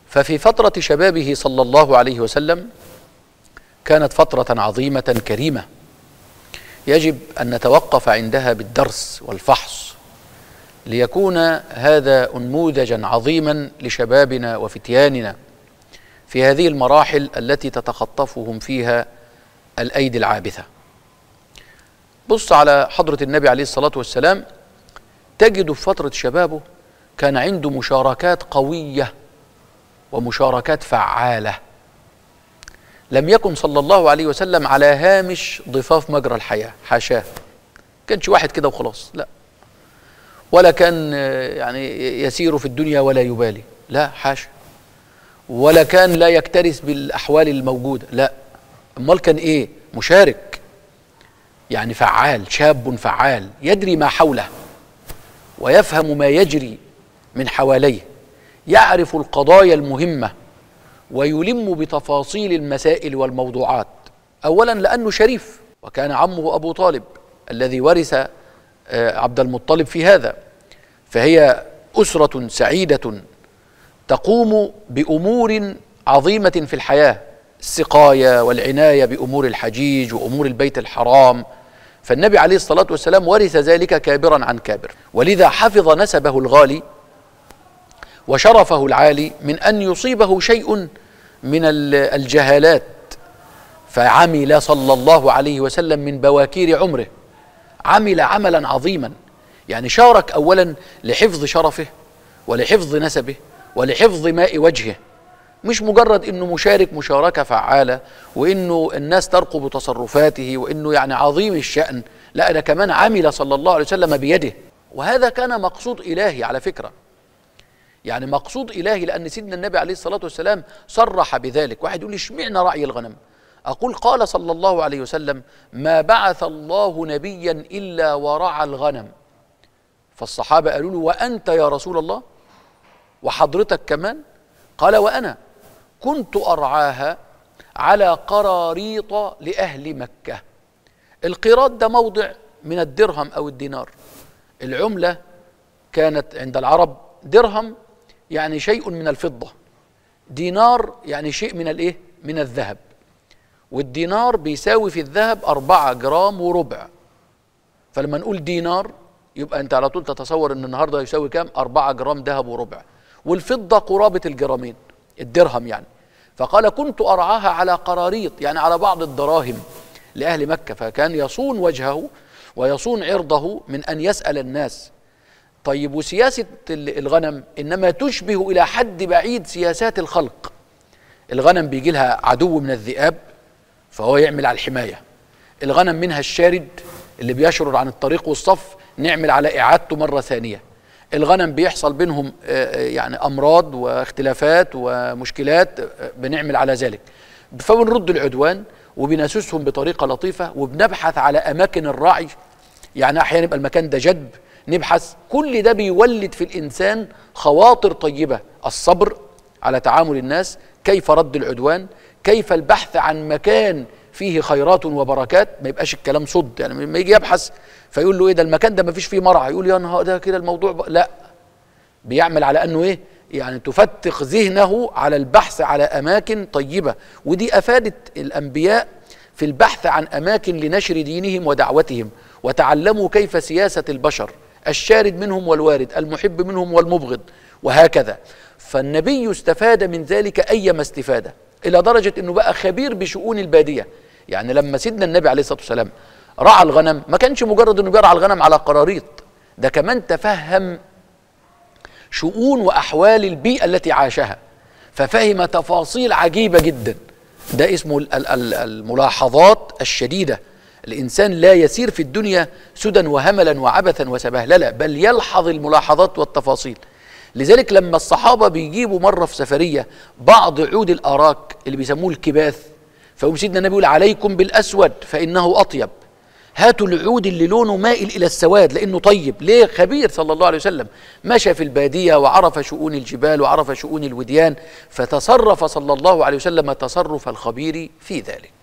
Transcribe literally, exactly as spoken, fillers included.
ففي فترة شبابه صلى الله عليه وسلم كانت فترة عظيمة كريمة يجب أن نتوقف عندها بالدرس والفحص ليكون هذا أنموذجا عظيما لشبابنا وفتياننا في هذه المراحل التي تتخطفهم فيها الأيدي العابثة. بص على حضرة النبي عليه الصلاة والسلام، تجد في فترة شبابه كان عنده مشاركات قوية ومشاركات فعالة. لم يكن صلى الله عليه وسلم على هامش ضفاف مجرى الحياة، حاشاه، كانش واحد كده وخلاص، لا، ولا كان يعني يسير في الدنيا ولا يبالي، لا حاشا، ولا كان لا يكترث بالأحوال الموجودة، لا، امال كان ايه؟ مشارك، يعني فعال، شاب فعال يدري ما حوله ويفهم ما يجري من حواليه، يعرف القضايا المهمة ويلم بتفاصيل المسائل والموضوعات. أولا لأنه شريف، وكان عمه أبو طالب الذي ورث عبد المطلب في هذا، فهي أسرة سعيدة تقوم بأمور عظيمة في الحياة، السقاية والعناية بأمور الحجيج وأمور البيت الحرام. فالنبي عليه الصلاة والسلام ورث ذلك كابرا عن كابر، ولذا حفظ نسبه الغالي وشرفه العالي من أن يصيبه شيء من الجهالات، فعمل صلى الله عليه وسلم من بواكير عمره، عمل عملا عظيما، يعني شارك أولا لحفظ شرفه ولحفظ نسبه ولحفظ ماء وجهه، مش مجرد انه مشارك مشاركة فعالة وانه الناس ترقب تصرفاته وانه يعني عظيم الشأن، لا، ده كمان عمل صلى الله عليه وسلم بيده. وهذا كان مقصود إلهي على فكرة، يعني مقصود إلهي، لأن سيدنا النبي عليه الصلاة والسلام صرح بذلك. واحد يقول لي اشمعنى رعي الغنم؟ أقول قال صلى الله عليه وسلم: ما بعث الله نبيا إلا ورعى الغنم. فالصحابة قالوا له: وأنت يا رسول الله؟ وحضرتك كمان؟ قال: وأنا كنت أرعاها على قراريط لأهل مكة. القيراط ده موضع من الدرهم أو الدينار، العملة كانت عند العرب درهم يعني شيء من الفضة، دينار يعني شيء من الايه؟ من الذهب، والدينار بيساوي في الذهب أربعة جرام وربع. فلما نقول دينار يبقى أنت على طول تتصور أن النهاردة يساوي كام؟ أربعة جرام ذهب وربع، والفضة قرابة الجرامين، الدرهم يعني. فقال: كنت أرعاها على قراريط، يعني على بعض الدراهم لأهل مكة، فكان يصون وجهه ويصون عرضه من أن يسأل الناس. طيب، وسياسة الغنم إنما تشبه إلى حد بعيد سياسات الخلق. الغنم بيجي لها عدو من الذئاب فهو يعمل على الحماية، الغنم منها الشارد اللي بيشرد عن الطريق والصف نعمل على إعادته مرة ثانية، الغنم بيحصل بينهم يعني أمراض واختلافات ومشكلات بنعمل على ذلك، فبنرد العدوان وبنسوسهم بطريقة لطيفة وبنبحث على أماكن الرعي، يعني أحيانا يبقى المكان ده جدب نبحث. كل ده بيولد في الإنسان خواطر طيبة، الصبر على تعامل الناس، كيف رد العدوان، كيف البحث عن مكان فيه خيرات وبركات، ما يبقاش الكلام صد، يعني لما يجي يبحث فيقول له ايه ده المكان ده ما فيش فيه مرعى، يقول يا نهار ده كده الموضوع ب... لا، بيعمل على انه ايه؟ يعني تفتق ذهنه على البحث على اماكن طيبة. ودي افادت الانبياء في البحث عن اماكن لنشر دينهم ودعوتهم، وتعلموا كيف سياسة البشر، الشارد منهم والوارد، المحب منهم والمبغض، وهكذا. فالنبي استفاد من ذلك أيما استفادة، إلى درجة أنه بقى خبير بشؤون البادية. يعني لما سيدنا النبي عليه الصلاة والسلام رعى الغنم ما كانش مجرد أنه بيرعى الغنم على قراريط، ده كمان تفهم شؤون وأحوال البيئة التي عاشها، ففهم تفاصيل عجيبة جدا. ده اسمه الملاحظات الشديدة. الإنسان لا يسير في الدنيا سدى وهملا وعبثا وسبهللا، بل يلحظ الملاحظات والتفاصيل. لذلك لما الصحابة بيجيبوا مرة في سفرية بعض عود الآراك اللي بيسموه الكباث، فيقوم سيدنا النبي يقول: عليكم بالأسود فإنه أطيب. هاتوا العود اللي لونه مائل إلى السواد لأنه طيب. ليه؟ خبير صلى الله عليه وسلم، مشى في البادية وعرف شؤون الجبال وعرف شؤون الوديان، فتصرف صلى الله عليه وسلم تصرف الخبير في ذلك.